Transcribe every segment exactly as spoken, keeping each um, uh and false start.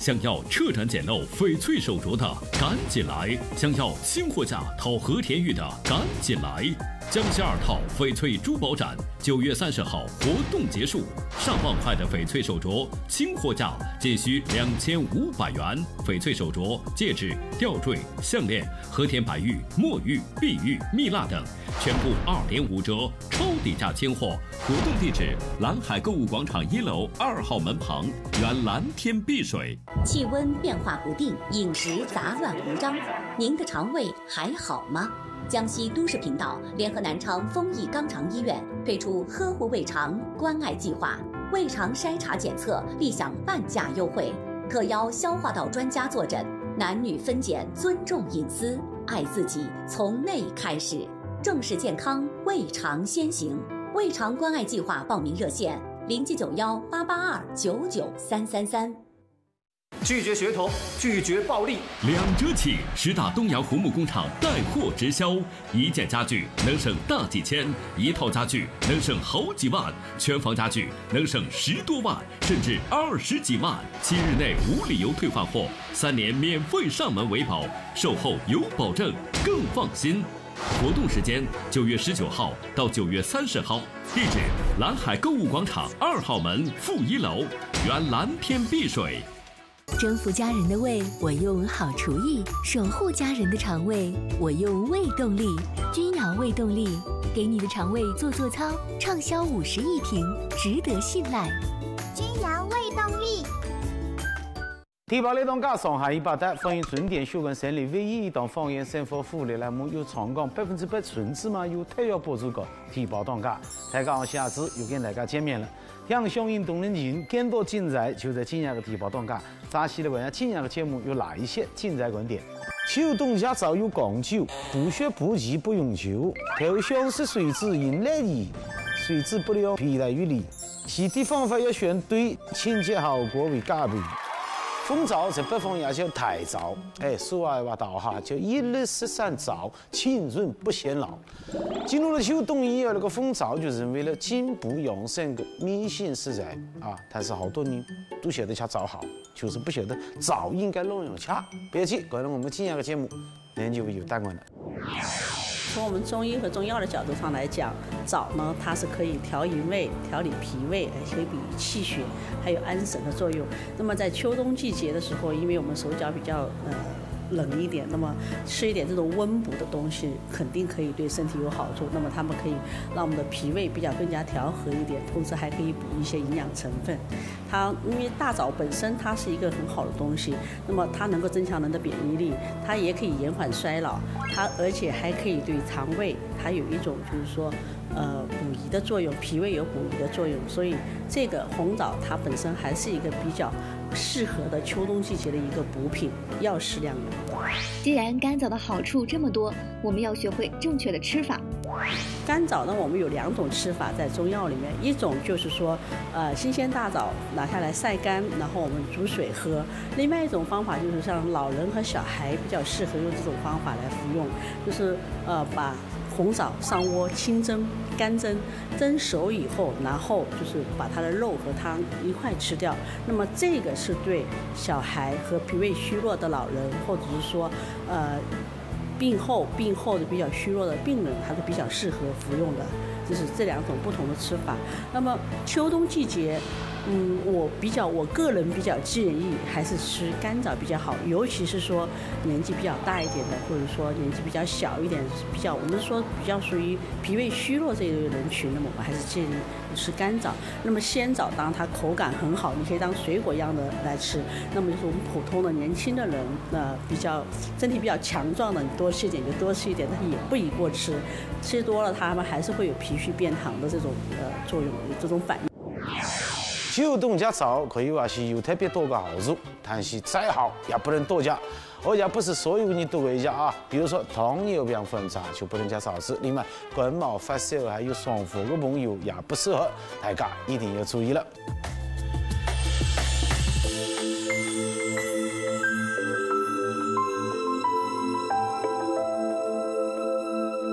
想要彻展简陋翡翠手镯的，赶紧来！想要新货价讨和田玉的，赶紧来！江西二套翡翠珠宝展九月三十号活动结束，上万块的翡翠手镯，新货价仅需两千五百元。翡翠手镯、戒指、吊坠、项链、和田白玉、墨玉、碧玉、蜜蜡等，全部二点五折，超低价清货。活动地址：蓝海购物广场一楼二号门旁，原蓝天碧水。 气温变化不定，饮食杂乱无章，您的肠胃还好吗？江西都市频道联合南昌丰益肛肠医院推出呵护胃肠关爱计划，胃肠筛查检测立享半价优惠，特邀消化道专家坐诊，男女分检，尊重隐私，爱自己从内开始，正视健康，胃肠先行。胃肠关爱计划报名热线：零七九幺八八二九九三三三。 拒绝血统，拒绝暴力。 两折起，十大东阳红木工厂带货直销，一件家具能省大几千，一套家具能省好几万，全房家具能省十多万，甚至二十几万。七日内无理由退换货，三年免费上门维保，售后有保证，更放心。活动时间九月十九号到九月三十号，地址蓝海购物广场二号门负一楼，原蓝天碧水。 征服家人的胃，我用好厨艺；守护家人的肠胃，我用胃动力。君瑶胃动力，给你的肠胃做做操，畅销五十亿瓶，值得信赖。 君瑶胃动力。 第八类当家上海一百单欢迎准点修跟省里唯一一档方言生活服务栏目，有长江百分之百纯芝麻有特约播出的第八当家。大家好，下次又跟大家见面了。想响应动人情，更多精彩就在今夜的第八当家。扎西的问下今夜的节目有哪一些精彩观点？秋冬家早有讲究，不学不急不用求。头香是水质引来的，水质不了皮来于里。洗涤方法要选对，清洁效果为加倍。蜂枣在北方也叫太枣，哎，俗话话道哈，叫一日十三枣，清润不显老。进入了秋冬以后，那个蜂枣就成为了进补养生的迷信食材啊。但是好多人都晓得吃枣好，就是不晓得枣应该怎样吃。别急，可能我们今夜的节目，您就有答案了。 从我们中医和中药的角度上来讲，枣呢，它是可以调营卫、调理脾胃，而且比气血，还有安神的作用。那么在秋冬季节的时候，因为我们手脚比较呃冷一点，那么吃一点这种温补的东西，肯定可以对身体有好处。那么它们可以让我们的脾胃比较更加调和一点，同时还可以补一些营养成分。它因为大枣本身它是一个很好的东西，那么它能够增强人的免疫力，它也可以延缓衰老，它而且还可以对肠胃，它有一种就是说呃补益的作用，脾胃有补益的作用，所以这个红枣它本身还是一个比较适合的秋冬季节的一个补品，要适量用。 既然干枣的好处这么多，我们要学会正确的吃法。 干枣呢，我们有两种吃法在中药里面，一种就是说，呃，新鲜大枣拿下来晒干，然后我们煮水喝；另外一种方法就是像老人和小孩比较适合用这种方法来服用，就是呃把红枣上锅清蒸、干蒸，蒸熟以后，然后就是把它的肉和汤一块吃掉。那么这个是对小孩和脾胃虚弱的老人，或者是说呃病后病后的比较虚弱的病人，还是比较适合服用的。就是这两种不同的吃法。那么秋冬季节，嗯，我比较我个人比较建议还是吃干枣比较好，尤其是说年纪比较大一点的，或者说年纪比较小一点，比较我们说比较属于脾胃虚弱这一类人群，那么我们还是建议吃干枣。那么鲜枣当然它口感很好，你可以当水果一样的来吃。那么就是我们普通的年轻的人，呃，比较身体比较强壮的，你多吃一点就多吃一点，但是也不宜过吃，吃多了他们还是会有脾虚变糖的这种呃作用，这种反应。 秋冬加枣可以说是有特别多个好处，但是再好也不能多加，而且不是所有人都会加啊。比如说糖尿病患者就不能加枣子，另外感冒发烧还有上火的朋友也不适合，大家一定要注意了。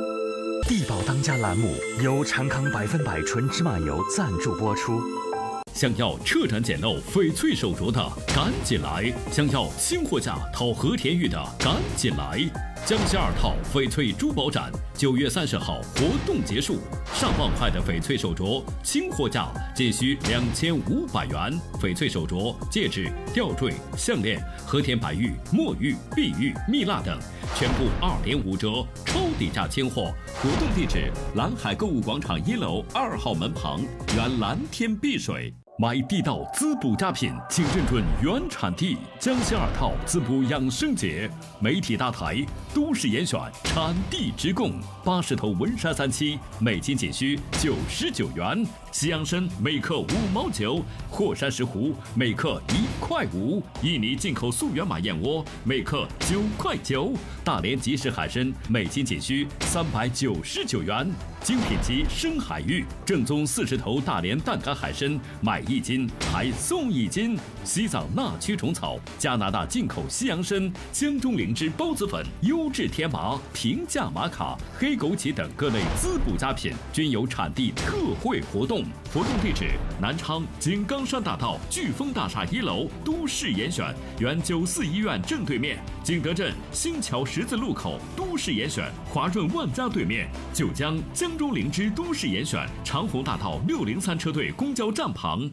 地宝当家栏目由长康百分百纯芝麻油赞助播出。 想要彻斩简陋、翡翠手镯的，赶紧来！想要新货价讨和田玉的，赶紧来！江西二套翡翠珠宝展九月三十号活动结束，上万块的翡翠手镯，新货价仅需两千五百元。翡翠手镯、戒指、吊坠、项链、和田白玉、墨玉、碧玉、蜜蜡等，全部二点五折，超低价清货。活动地址：蓝海购物广场一楼二号门旁，原蓝天碧水。买地道滋补佳品，请认准原产地。江西二套滋补养生节，媒体大台，都市严选，产地直供。八十头文山三七，每斤仅需九十九元。西洋参每克五毛九，霍山石斛每克一块五。印尼进口溯源马燕窝每克九块九。大连即食海参每斤仅需三百九十九元。精品级深海域，正宗四十头大连淡干海参，买一斤还送一斤。西藏纳曲虫草，加拿大进口西洋参，江中灵芝孢子粉，优质天麻，平价玛卡，黑枸杞等各类滋补佳品均有产地特惠活动。活动地址：南昌井冈山大道飓风大厦一楼都市严选，原九四医院正对面，景德镇新桥十字路口都市严选，华润万家对面，九江江中灵芝都市严选，长虹大道六零三车队公交站旁。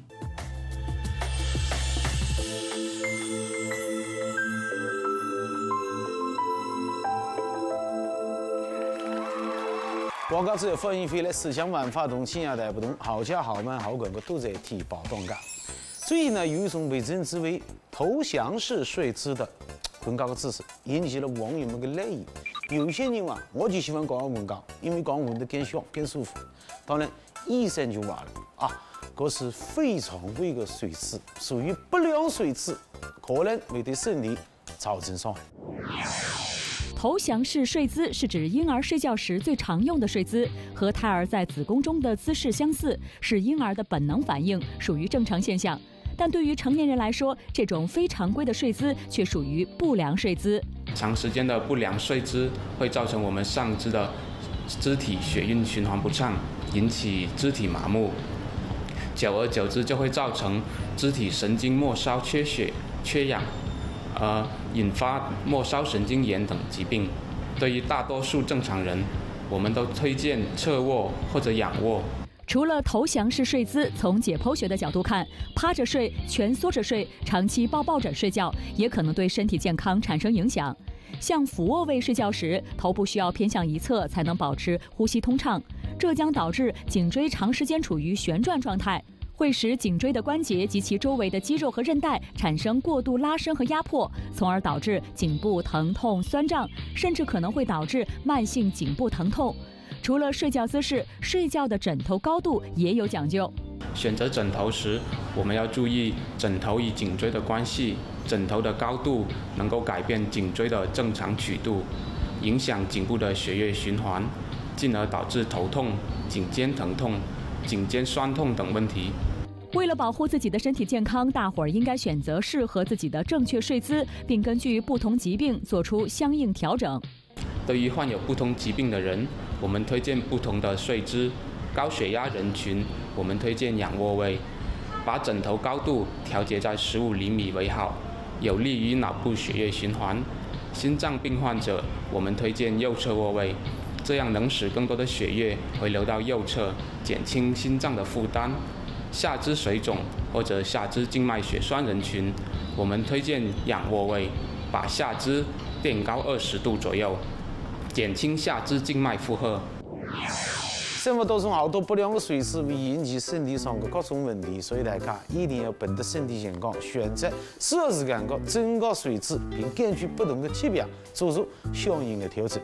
广告之后欢迎回来，思想万法同，倾向带不同，好家好慢好滚个都在提报动感。最近呢，有一种被称之为投降式睡姿的滚高的姿势，引起了网友们的热议。有些人话，我就喜欢搞滚高，因为搞滚得更爽、更舒服。当然，医生就话了啊，这是非常规的睡姿，属于不良睡姿，可能会对身体造成伤害。 投降式睡姿是指婴儿睡觉时最常用的睡姿，和胎儿在子宫中的姿势相似，是婴儿的本能反应，属于正常现象。但对于成年人来说，这种非常规的睡姿却属于不良睡姿。 长时间的不良睡姿会造成我们上肢的肢体血液循环不畅，引起肢体麻木，久而久之就会造成肢体神经末梢缺血、缺氧。呃，引发末梢神经炎等疾病。对于大多数正常人，我们都推荐侧卧或者仰卧。 除了投降式睡姿，从解剖学的角度看，趴着睡、蜷缩着睡、长期抱抱枕睡觉，也可能对身体健康产生影响。像俯卧位睡觉时，头部需要偏向一侧才能保持呼吸通畅，这将导致颈椎长时间处于旋转状态。会使颈椎的关节及其周围的肌肉和韧带产生过度拉伸和压迫，从而导致颈部疼痛、酸胀，甚至可能会导致慢性颈部疼痛。除了睡觉姿势，睡觉的枕头高度也有讲究。 选择枕头时，我们要注意枕头与颈椎的关系，枕头的高度能够改变颈椎的正常曲度，影响颈部的血液循环，进而导致头痛、颈肩疼痛、颈肩酸痛等问题。 为了保护自己的身体健康，大伙儿应该选择适合自己的正确睡姿，并根据不同疾病做出相应调整。 对于患有不同疾病的人，我们推荐不同的睡姿。高血压人群，我们推荐仰卧位，把枕头高度调节在十五厘米为好，有利于脑部血液循环。心脏病患者，我们推荐右侧卧位，这样能使更多的血液回流到右侧，减轻心脏的负担。下肢水肿或者下肢静脉血栓人群，我们推荐仰卧位，把下肢垫高二十度左右，减轻下肢静脉负荷。 生活当中好多不良的睡姿会引起身体上的各种问题，所以大家一定要本着身体健康，选择适合自己的正确睡姿，并根据不同的疾病做出相应的调整。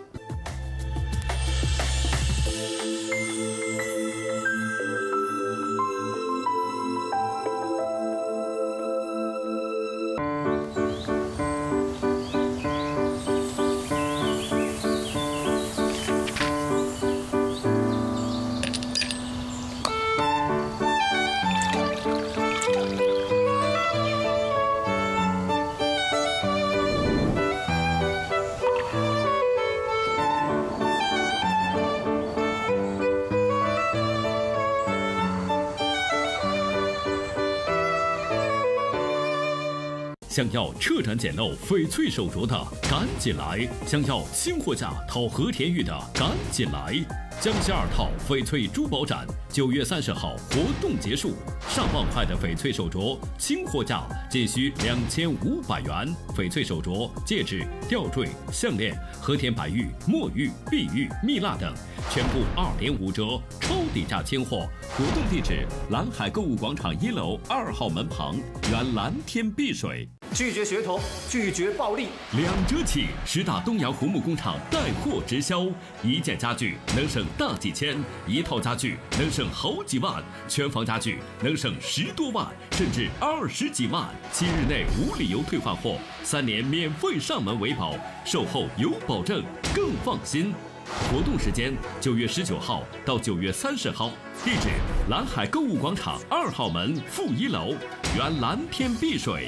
想要彻展简陋、翡翠手镯的，赶紧来！想要新货价讨和田玉的，赶紧来！江西二套翡翠珠宝展九月三十号活动结束，上万块的翡翠手镯，新货价仅需两千五百元。翡翠手镯、戒指、吊坠、项链、和田白玉、墨玉、碧玉、蜜蜡等，全部二点五折，超低价清货。活动地址：蓝海购物广场一楼二号门旁，原蓝天碧水。 拒绝噱头，拒绝暴力。 两折起，十大东阳红木工厂带货直销，一件家具能省大几千，一套家具能省好几万，全房家具能省十多万，甚至二十几万。七日内无理由退换货，三年免费上门维保，售后有保证，更放心。活动时间九月十九号到九月三十号，地址蓝海购物广场二号门负一楼，原蓝天碧水。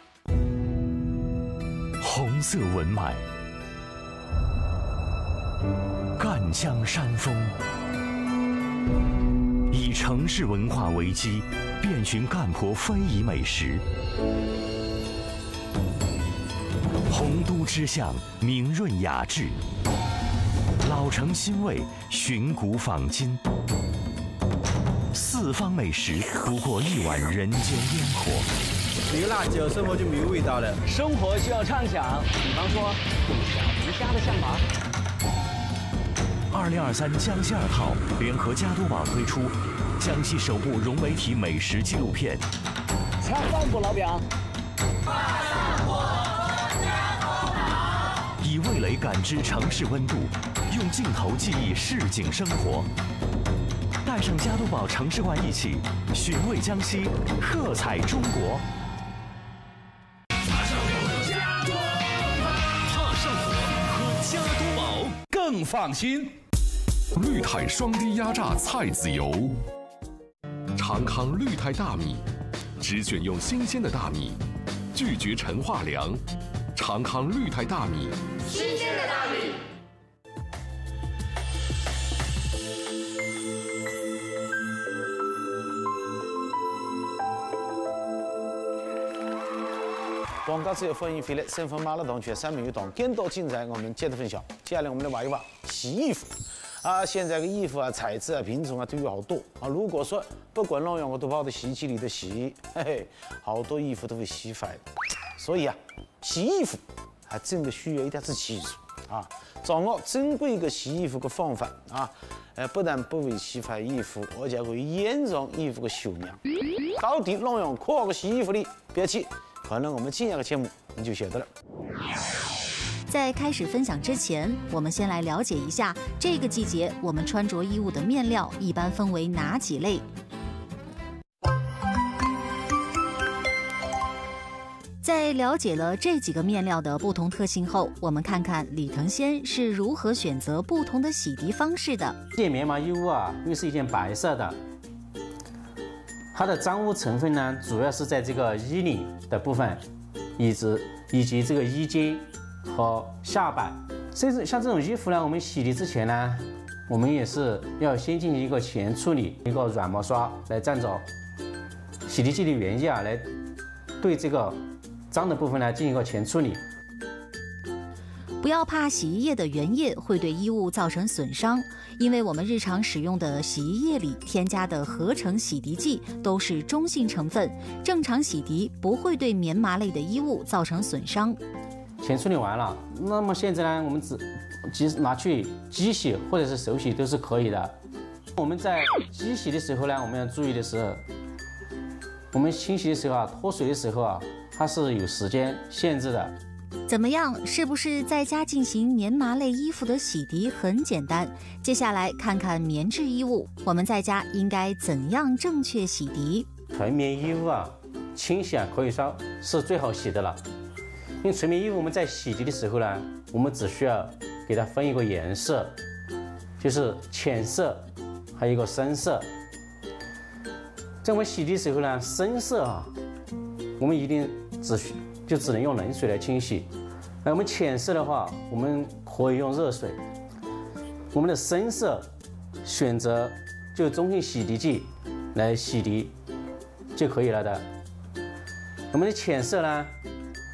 红色文脉，赣江山峰，以城市文化为基，遍寻赣坡非遗美食。洪都之象，明润雅致；老城新味，寻古访今。四方美食，不过一碗人间烟火。 没辣椒，生活就没有味道了。 生活需要畅想，比方说共享宜家的象拔。 二零二三江西二套联合加多宝推出江西首部融媒体美食纪录片。 吃饭不，老表？ 以味蕾感知城市温度，用镜头记忆市井生活。带上加多宝城市观一起寻味江西，喝彩中国。 更放心。绿泰双低压榨菜籽油，长康绿泰大米，只选用新鲜的大米，拒绝陈化粮。长康绿泰大米， 新鲜的大米。 广告之后欢迎回来，身份麻辣烫全三美鱼档跟到精彩，我们接着分享。接下来我们来挖一挖洗衣服啊，现在的衣服啊、材质啊、品种啊都有好多啊。如果说不管哪样，我都泡到洗衣机里头洗，嘿嘿，好多衣服都会洗坏。所以啊，洗衣服还真的需要一点子技术啊，掌握正规的洗衣服的方法啊，呃，不但不会洗坏衣服，而且会延长衣服的寿命。到底哪样可好的洗衣服呢？别急。可能我们今夜的节目你就晓得了。 在开始分享之前，我们先来了解一下这个季节我们穿着衣物的面料一般分为哪几类。在了解了这几个面料的不同特性后，我们看看李腾先是如何选择不同的洗涤方式的。 这件棉麻衣物啊，又是一件白色的。它的脏污成分呢，主要是在这个衣领的部分，以及以及这个衣襟和下摆。甚至像这种衣服呢，我们洗涤之前呢，我们也是要先进行一个前处理，一个软毛刷来蘸着洗涤剂的原液啊，来对这个脏的部分呢进行一个前处理。 不要怕洗衣液的原液会对衣物造成损伤，因为我们日常使用的洗衣液里添加的合成洗涤剂都是中性成分，正常洗涤不会对棉麻类的衣物造成损伤。 前处理完了，那么现在呢，我们只即使拿去机洗或者是手洗都是可以的。我们在机洗的时候呢，我们要注意的是，我们清洗的时候啊，脱水的时候啊，它是有时间限制的。 怎么样？是不是在家进行棉麻类衣服的洗涤很简单？接下来看看棉质衣物，我们在家应该怎样正确洗涤？ 纯棉衣物啊，清洗啊可以说是最好洗的了。因为纯棉衣物我们在洗涤的时候呢，我们只需要给它分一个颜色，就是浅色，还有一个深色。在我们洗涤的时候呢，深色啊，我们一定只需就只能用冷水来清洗。那我们浅色的话，我们可以用热水。我们的深色选择就中性洗涤剂来洗涤就可以了的。我们的浅色呢，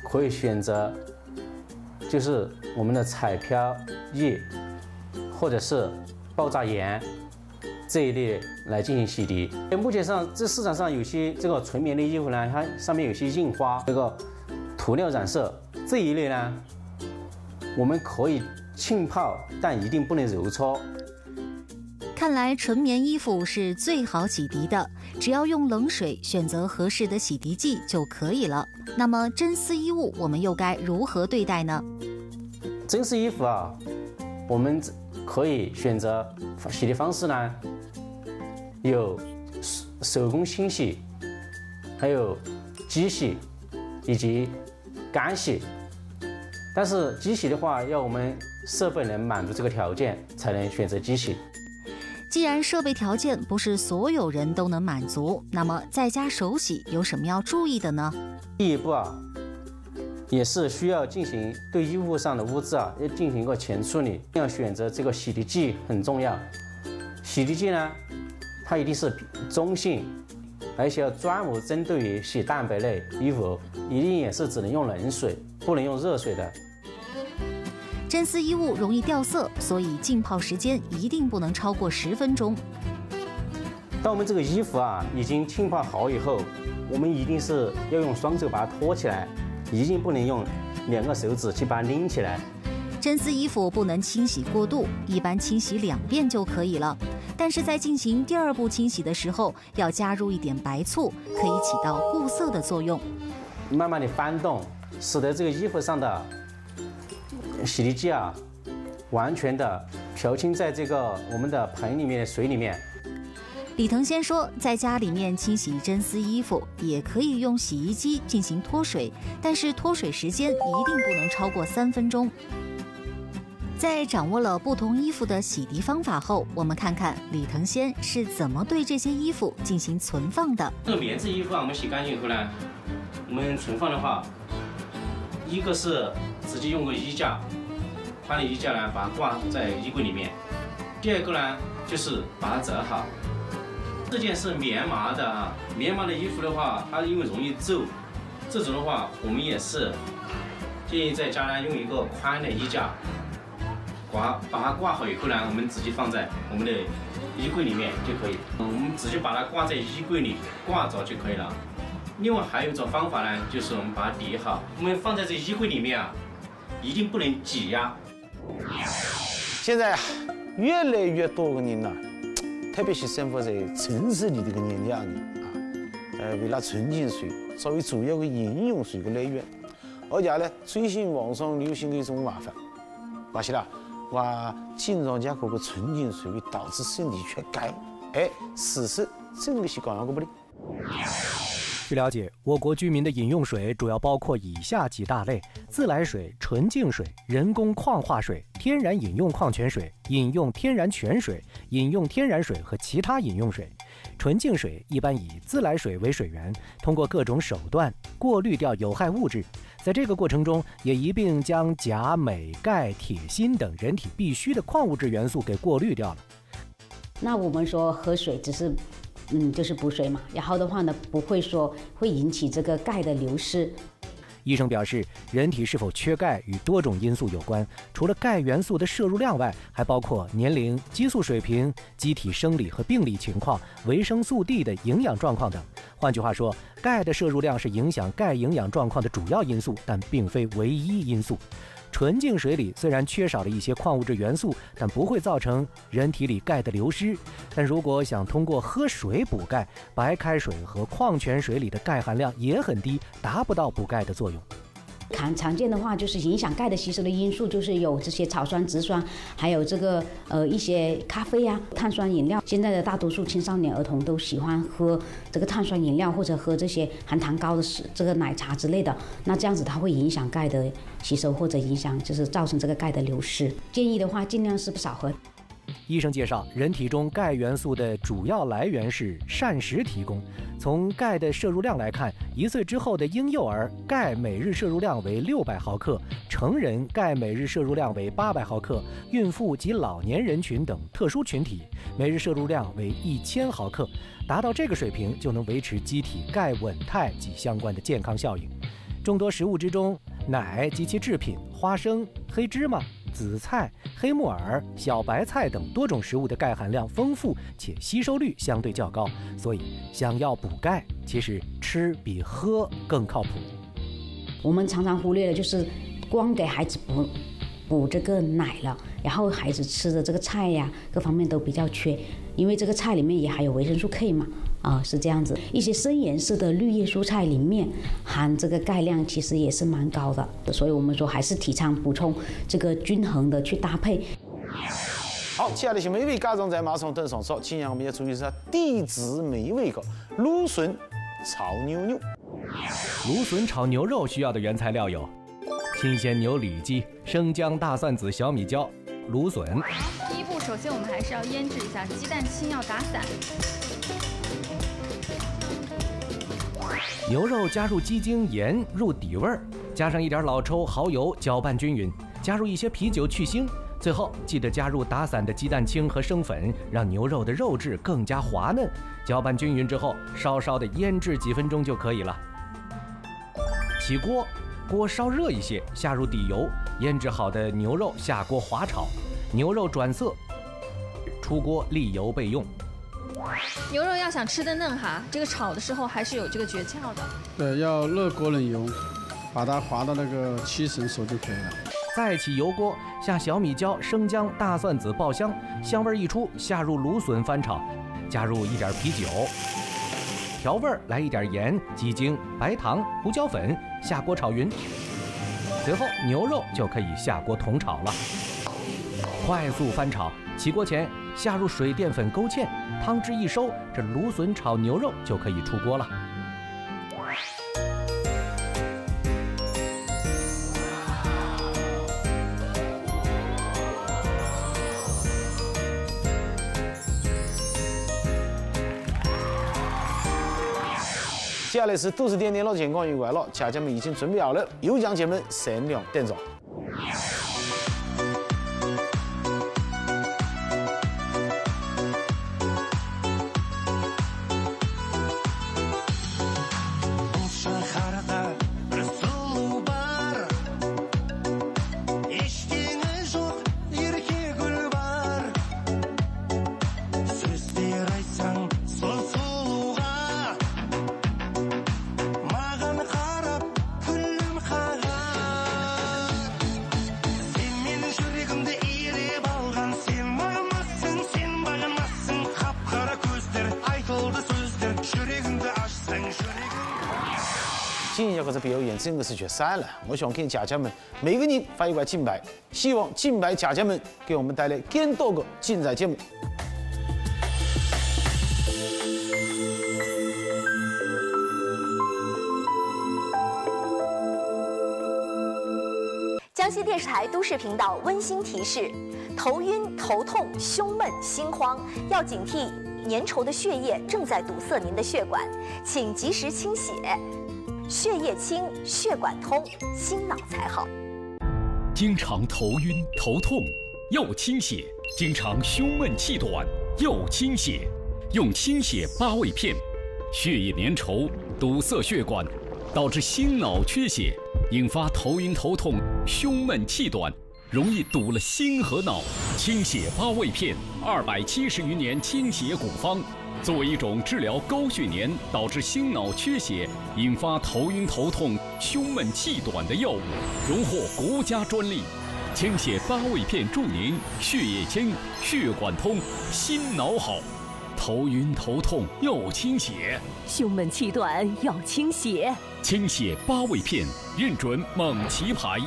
可以选择，就是我们的彩漂液，或者是爆炸盐这一类来进行洗涤。目前上这市场上有些这个纯棉的衣服呢，它上面有些印花，这个涂料染色这一类呢，我们可以浸泡，但一定不能揉搓。 看来纯棉衣服是最好洗涤的，只要用冷水选择合适的洗涤剂就可以了。那么真丝衣物我们又该如何对待呢？ 真丝衣服啊，我们可以选择洗涤方式呢，有手工清洗，还有机洗以及干洗。但是机洗的话，要我们设备能满足这个条件，才能选择机洗。 既然设备条件不是所有人都能满足，那么在家手洗有什么要注意的呢？ 第一步啊，也是需要进行对衣物上的污渍啊，要进行一个前处理。要选择这个洗涤剂很重要。洗涤剂呢，它一定是中性，而且要专门针对于洗蛋白类衣服，一定也是只能用冷水，不能用热水的。 真丝衣物容易掉色，所以浸泡时间一定不能超过十分钟。 当我们这个衣服啊已经浸泡好以后，我们一定是要用双手把它托起来，一定不能用两个手指去把它拎起来。 真丝衣服不能清洗过度，一般清洗两遍就可以了。但是在进行第二步清洗的时候，要加入一点白醋，可以起到固色的作用。 慢慢的翻动，使得这个衣服上的洗涤剂啊，完全的漂清在这个我们的盆里面的水里面。 李腾先说，在家里面清洗真丝衣服，也可以用洗衣机进行脱水，但是脱水时间一定不能超过三分钟。在掌握了不同衣服的洗涤方法后，我们看看李腾先是怎么对这些衣服进行存放的。 这个棉质衣服啊，我们洗干净以后呢，我们存放的话，一个是直接用个衣架，宽的衣架呢，把它挂在衣柜里面。第二个呢，就是把它折好。这件是棉麻的啊，棉麻的衣服的话，它因为容易皱，这种的话，我们也是建议在家呢用一个宽的衣架挂，把它挂好以后呢，我们直接放在我们的衣柜里面就可以。我们直接把它挂在衣柜里挂着就可以了。另外还有一种方法呢，就是我们把它叠好，我们放在这衣柜里面啊，一定不能挤压。 现在越来越多的人呢、啊，特别是生活在城市里的个年轻人啊，呃，为了纯净水作为主要的饮用水的来源，而且呢，最近网上流行的一种玩法，发现了，话经常讲这个纯净水会导致身体缺钙，哎，事实真的是这样个不哩？ 据了解，我国居民的饮用水主要包括以下几大类：自来水、纯净水、人工矿化水、天然饮用矿泉水、饮用天然泉水、饮用天然水和其他饮用水。纯净水一般以自来水为水源，通过各种手段过滤掉有害物质，在这个过程中也一并将钾、镁、钙、铁、锌等人体必需的矿物质元素给过滤掉了。 那我们说喝水只是嗯，就是补水嘛，然后的话呢，不会说会引起这个钙的流失。 医生表示，人体是否缺钙与多种因素有关，除了钙元素的摄入量外，还包括年龄、激素水平、机体生理和病理情况、维生素 D 的营养状况等。换句话说，钙的摄入量是影响钙营养状况的主要因素，但并非唯一因素。纯净水里虽然缺少了一些矿物质元素，但不会造成人体里钙的流失。但如果想通过喝水补钙，白开水和矿泉水里的钙含量也很低，达不到补钙的作用。 常常见的话，就是影响钙的吸收的因素，就是有这些草酸、植酸，还有这个呃一些咖啡呀、啊、碳酸饮料。现在的大多数青少年儿童都喜欢喝这个碳酸饮料，或者喝这些含糖高的这个奶茶之类的。那这样子它会影响钙的吸收，或者影响就是造成这个钙的流失。建议的话，尽量是少喝。 医生介绍，人体中钙元素的主要来源是膳食提供。从钙的摄入量来看，一岁之后的婴幼儿钙每日摄入量为六百毫克，成人钙每日摄入量为八百毫克，孕妇及老年人群等特殊群体每日摄入量为一千毫克。达到这个水平，就能维持机体钙稳态及相关的健康效应。 众多食物之中，奶及其制品、花生、黑芝麻、紫菜、黑木耳、小白菜等多种食物的钙含量丰富且吸收率相对较高，所以想要补钙，其实吃比喝更靠谱。 我们常常忽略了，就是光给孩子补补这个奶了，然后孩子吃的这个菜呀，各方面都比较缺，因为这个菜里面也含有维生素 K 嘛。啊，是这样子。一些深颜色的绿叶蔬菜里面含这个钙量其实也是蛮高的，所以我们说还是提倡补充这个均衡的去搭配。 好，接下来是美味家常在马上登上桌，今天我们要注意是地质美味的芦笋炒牛肉。 芦笋炒牛肉需要的原材料有：新鲜牛里脊、生姜、大蒜子、小米椒、芦笋。 第一步，首先我们还是要腌制一下，鸡蛋清要打散。 牛肉加入鸡精、盐入底味儿，加上一点老抽、蚝油，搅拌均匀，加入一些啤酒去腥。最后记得加入打散的鸡蛋清和生粉，让牛肉的肉质更加滑嫩。搅拌均匀之后，稍稍的腌制几分钟就可以了。起锅，锅烧热一些，下入底油，腌制好的牛肉下锅滑炒，牛肉转色，出锅沥油备用。 牛肉要想吃得嫩哈，这个炒的时候还是有这个诀窍的。 对，要热锅冷油，把它滑到那个七成熟就可以了。 再起油锅，下小米椒、生姜、大蒜子爆香，香味一出，下入芦笋翻炒，加入一点啤酒，调味儿来一点盐、鸡精、白糖、胡椒粉，下锅炒匀。随后牛肉就可以下锅同炒了，快速翻炒。起锅前下入水淀粉勾芡，汤汁一收，这芦笋炒牛肉就可以出锅了。 接下来是都市点点老健康与快乐，家家们已经准备好了，有奖节目限量点着。今天这个表演真的是绝散了！我想给家家们每个人发一块金牌，希望金牌家家们给我们带来更多个精彩节目。 江西电视台都市频道温馨提示：头晕、头痛、胸闷、心慌，要警惕粘稠的血液正在堵塞您的血管，请及时清血。血液清，血管通，心脑才好。 经常头晕头痛，要清血；经常胸闷气短，要清血。用清血八味片，血液粘稠，堵塞血管，导致心脑缺血，引发头晕头痛、胸闷气短，容易堵了心和脑。清血八味片，二百七十余年清血古方。作为一种治疗高血粘导致心脑缺血、引发头晕头痛、胸闷气短的药物，荣获国家专利。清血八味片助您血液清、血管通、心脑好。头晕头痛要清血， 胸闷气短要清血。 清血八味片认准蒙奇牌。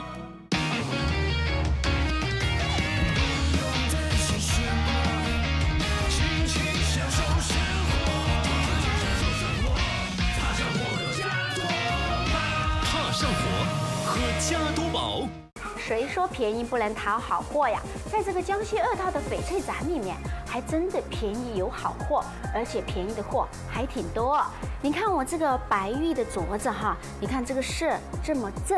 加多宝， 谁说便宜不能讨好货呀？在这个江西二套的翡翠展里面，还真的便宜有好货，而且便宜的货还挺多。你看我这个白玉的镯子哈，你看这个色这么正，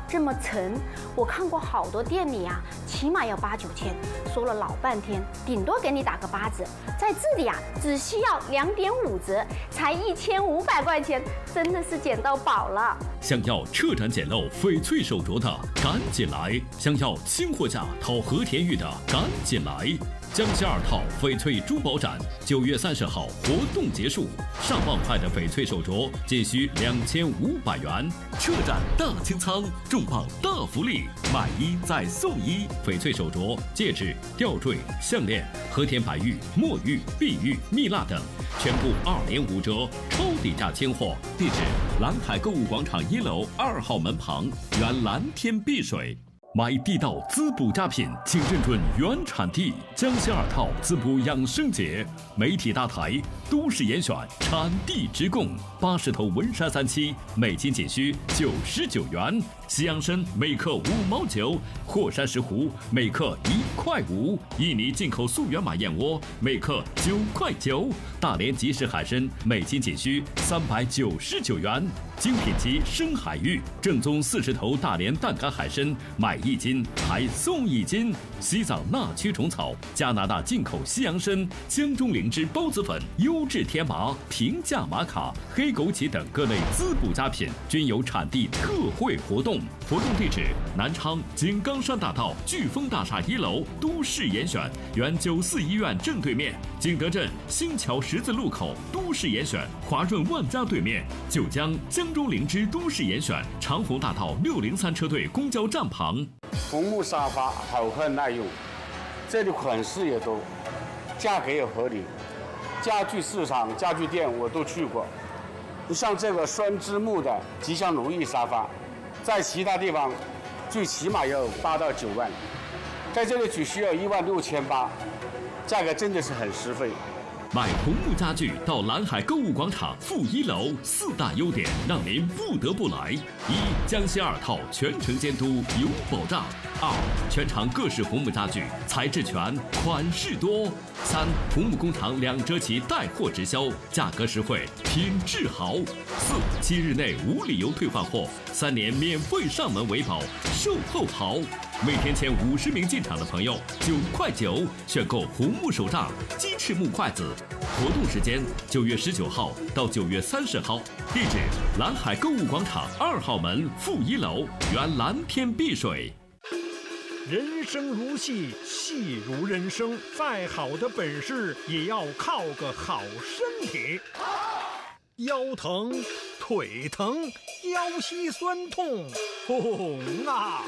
这么沉，我看过好多店里啊，起码要八九千，说了老半天，顶多给你打个八折，在这里啊，只需要两点五折，才一千五百块钱，真的是捡到宝了。 想要彻展简陋翡翠手镯的，赶紧来！想要清货价讨和田玉的，赶紧来！江西二套翡翠珠宝展九月三十号活动结束，上万块的翡翠手镯仅需两千五百元。车展大清仓，重磅大福利，买一再送一！翡翠手镯、戒指、吊坠、项链、和田白玉、墨玉、碧玉、蜜蜡等，全部二点五折，超低价清货。地址：蓝海购物广场一楼二号门旁，原蓝天碧水。买地道滋补佳品，请认准原产地。江西二套滋补养生节，媒体大台，都市严选，产地直供。八十头文山三七，每斤仅需九十九元。西洋参每克五毛九，霍山石斛每克一块五。印尼进口溯源马燕窝每克九块九。大连即食海参每斤仅需三百九十九元。精品级深海域，正宗四十头大连淡干海参，买一斤还送一斤。西藏纳曲虫草，加拿大进口西洋参，江中灵芝孢子粉，优质天麻，平价玛卡，黑枸杞等各类滋补佳品均有产地特惠活动。活动地址：南昌井冈山大道飓风大厦一楼都市严选，原九四医院正对面；景德镇新桥十字路口都市严选，华润万家对面；九江江中灵芝都市严选，长虹大道六零三车队公交站旁。 红木沙发好看耐用，这里款式也多，价格也合理。家具市场、家具店我都去过。你像这个酸枝木的吉祥如意沙发，在其他地方最起码要八到九万，在这里只需要一万六千八，价格真的是很实惠。 买红木家具到蓝海购物广场负一楼，四大优点让您不得不来：一、江西二套全程监督有保障；二、全场各式红木家具材质全，款式多；三、红木工厂两折起带货直销，价格实惠，品质好；四、七日内无理由退换货，三年免费上门维保，售后好。每天前五十名进场的朋友，九块九选购红木手杖、鸡翅木筷子。活动时间：九月十九号到九月三十号。地址：蓝海购物广场二号门负一楼，原蓝天碧水。 人生如戏，戏如人生，再好的本事也要靠个好身体。腰疼、腿疼、腰膝酸痛，红啊！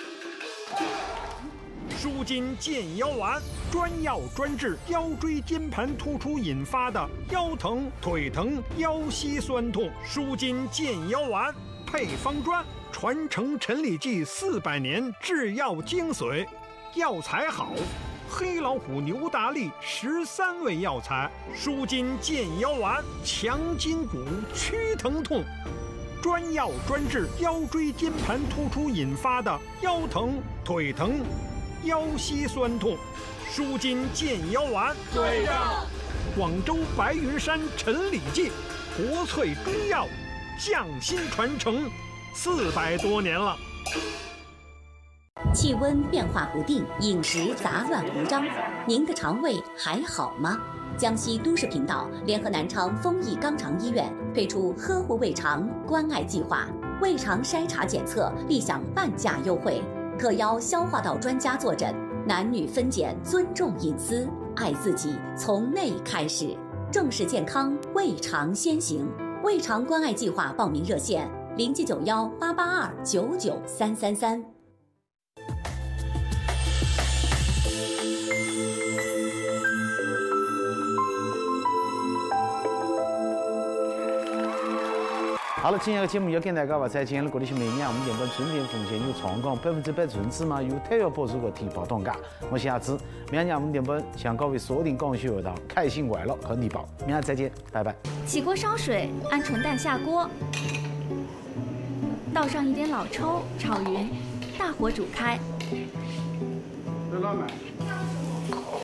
舒筋健腰丸，专药专治腰椎间盘突出引发的腰疼、腿疼、腰膝酸痛。舒筋健腰丸配方专，传承陈李济四百年制药精髓，药材好。黑老虎牛大力十三味药材，舒筋健腰丸，强筋骨，祛疼痛。专药专治腰椎间盘突出引发的腰疼、腿疼、腰膝酸痛，舒筋健腰丸。对的，广州白云山陈李济，国粹中药，匠心传承四百多年了。 气温变化不定，饮食杂乱无章，您的肠胃还好吗？江西都市频道联合南昌丰益肛肠医院推出呵护胃肠关爱计划，胃肠筛查检测立享半价优惠，特邀消化道专家坐诊，男女分检，尊重隐私，爱自己从内开始，重视健康，胃肠先行。胃肠关爱计划报名热线：零七九幺八八二九九三三三。 好了，今天的节目要跟大家话再见了。过了些每年我们日本春天奉献有长江百分之百纯芝麻有特约播出个提报当家。我下次明年我们日本向各位锁定江西味道，开心快乐和提报。明天再见，拜拜。 起锅烧水，按纯蛋下锅，倒上一点老抽，炒匀，大火煮开。 知道没？